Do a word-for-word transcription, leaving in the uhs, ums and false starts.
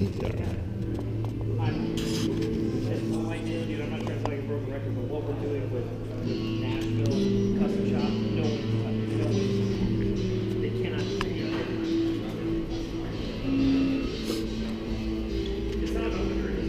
I'm, as my deal, dude, I'm not trying to tell you a broken record, but what we're doing with, with Nashville Custom Shop, no one's touching, no one's, they cannot do it. It's not about the crew.